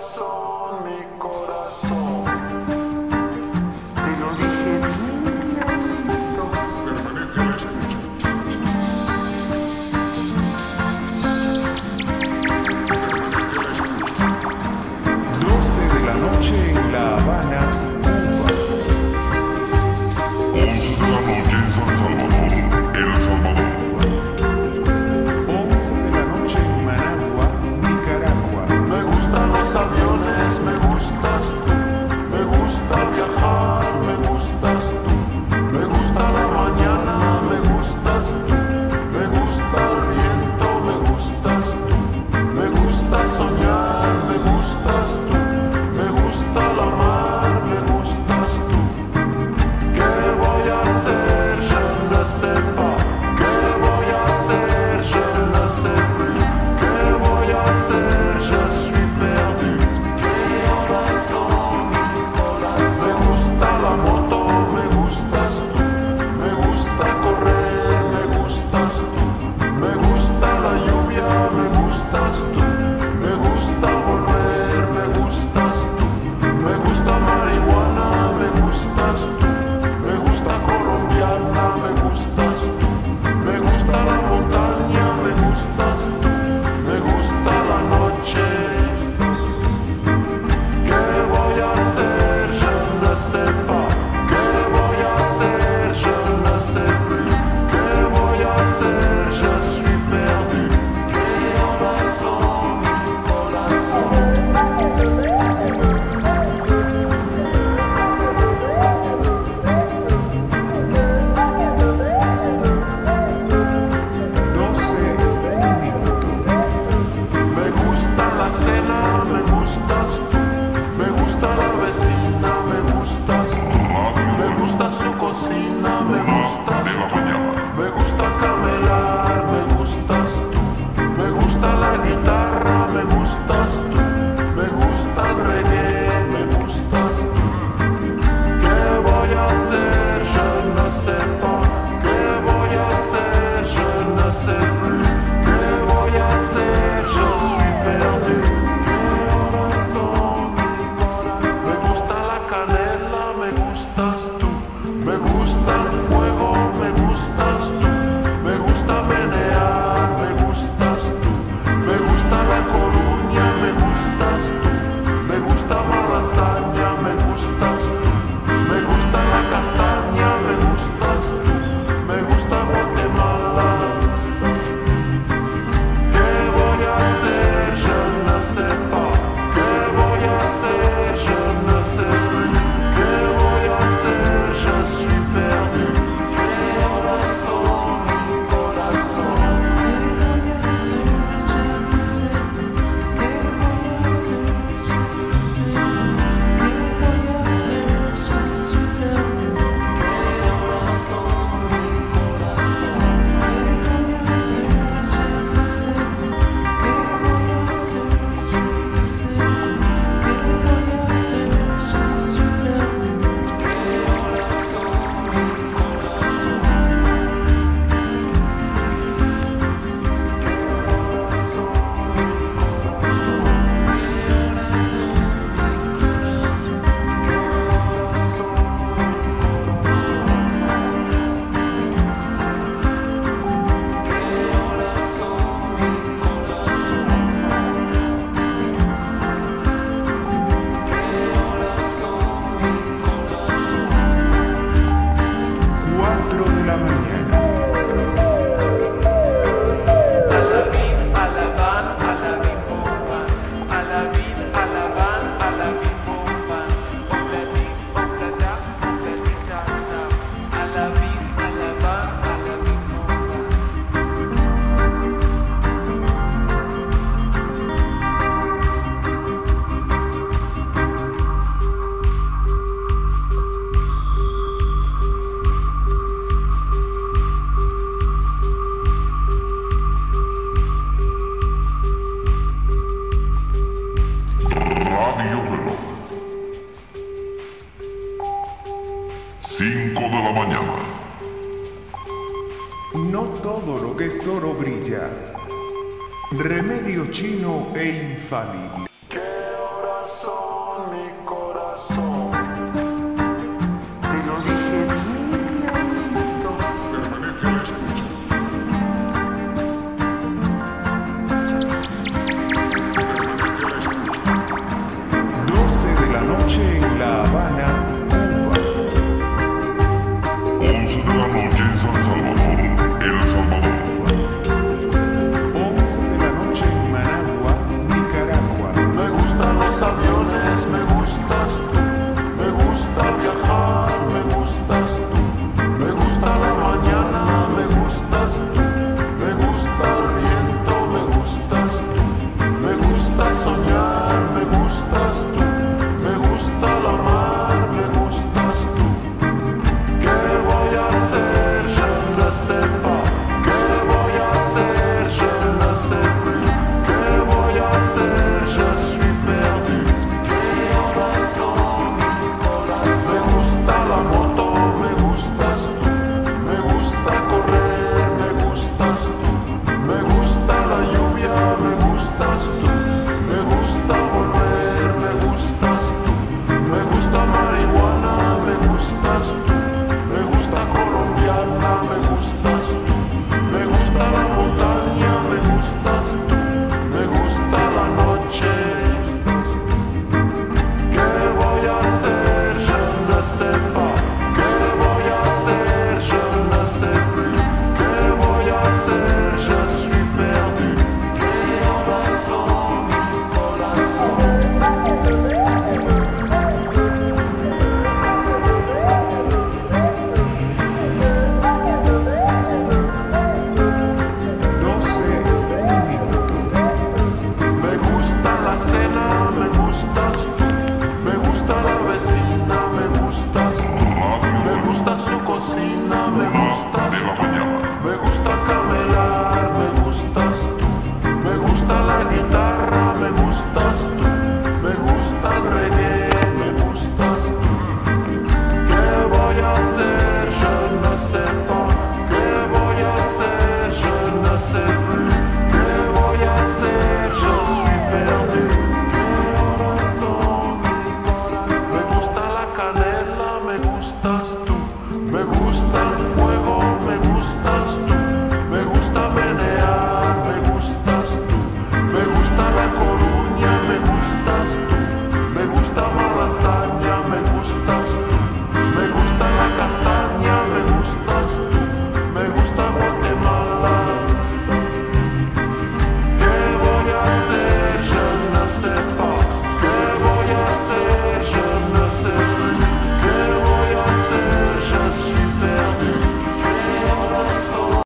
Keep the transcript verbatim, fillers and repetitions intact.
corazón, mi corazón. Te lo dije bien clarito. Permanece a la escucha. Permanece a la escucha. doce de la noche en La Habana, Cuba. once de la noche en San Salvador, El Salvador. once de la noche en Managua, Nicaragua. Me gustan los aviones, me gustas tú. Me gusta viajar, me gustas tú. Me gusta la mañana, me gustas tú. Me gusta el viento, me gustas tú. Me gusta soñar, me gustas tú. Me gusta la mar, me gustas tú. ¿Qué voy a hacer? Je ne sais pas. ¿Qué voy a hacer? Je ne sais plus. ¿Qué voy a hacer? Je suis perdu. Mi corazón, mi corazón. Me gusta la moto, me gustas tú. Me gusta correr, me gustas tú. Me gusta la lluvia, me gustas tú. Me gusta volver, me gustas tú. Me gusta marihuana, me gustas tú. Me gusta colombiana, me gustas tú. Me gusta la montaña, me gustas tú. Me gusta la noche. ¿Qué voy a hacer? Je ne sais pas. ¿Qué voy a hacer? Je ne sais plus. ¿Qué voy a hacer? Je suis perdu. Mi corazón, mi corazón. doce, un minuto. Me gusta la cena, me gustas tú. Me gusta la vecina, me gustas tú. Me gusta su cocina, me gustas De la tú. mañana. Me gusta camelar, me gustas tú. Me gusta la guitarra, me gustas tú. Me gusta el reggae, me gustas tú. ¿Qué voy a hacer? Je ne sais pas. ¿Qué voy a hacer? Je ne sais plus. ¿Qué voy a hacer? Je suis perdu. Mi corazón, mi corazón. Me gusta la canela, me gustas tú. Me gusta el fuego, me gustas tú. Me gusta menear, me gustas tú. Me gusta la Coruña, me gustas tú. Me gusta Malasaña, me gustas tú. Me gusta la castaña, me gustas tú. Me gusta Guatemala. ¿Qué voy a hacer? Je ne sais pas. ¿Qué voy a hacer? Je ne sais plus. ¿Qué voy a hacer? Je suis perdu. Mi corazón, mi corazón. cuatro de la mañana. Alabim, alaban, alabim, bomban. Alabim, alaban, alabim, bomban. Obladim, oblada, obladitata. Alabim, alaban, alabim, bomban. Radio Reloj. cinco de la mañana. No todo lo que es oro brilla. Remedio chino e infalible. ¿Qué hora mi corazón. Te lo dije bien clarito. Permanece a la escucha. Permanece a la escucha. doce de la noche en La Habana,